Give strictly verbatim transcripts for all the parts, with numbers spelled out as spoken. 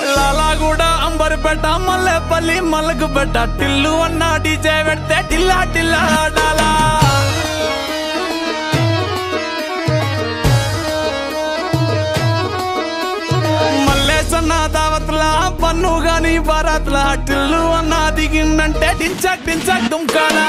లాలాగూడ అంబర్పేట మల్లెపల్లి మలకపేట టిల్లు అన్న డీజే పెడితే టిల్లా టిల్లా డాలా మల్లేసన్న దావత్లా పన్ను గాని బారాత్లా టిల్లు అన్న దిగిందంటే టించక్ టించక్ దుంకాలా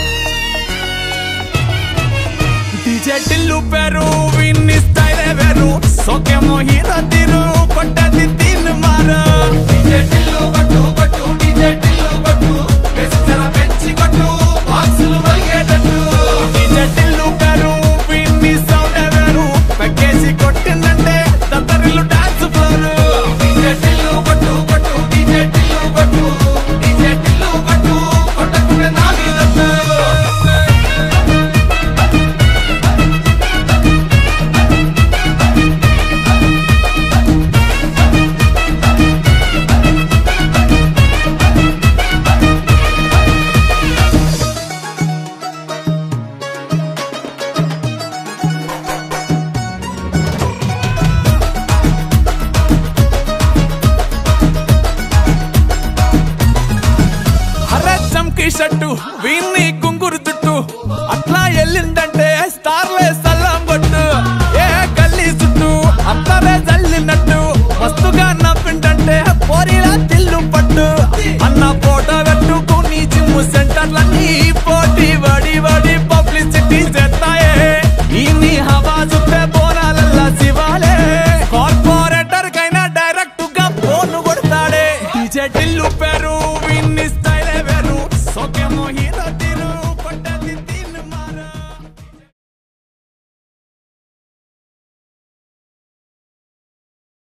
డీజే టిల్లు పేరు విన్ని స్టైలే వేరు సోకేమో హీరో తీరు కొట్టది తీన్ మారు డీజే టిల్లు కొట్టు కొట్టు డీజే టిల్లు కొట్టు బెస్సర పెంచి కొట్టు బాక్సులు మరిగేటట్టు డీజే టిల్లు పేరు విన్ని సౌండే వేరు పెక్కేసి కొట్టిందంటే దత్తరిల్లు డాన్స్ ఫ్లోరు డీజే టిల్లు కొట్టు కొట్టు డీజే టిల్లు కొట్టు డీజే టిల్లు కొట్టు కొట్టకునే నాది దత్తు షట్టు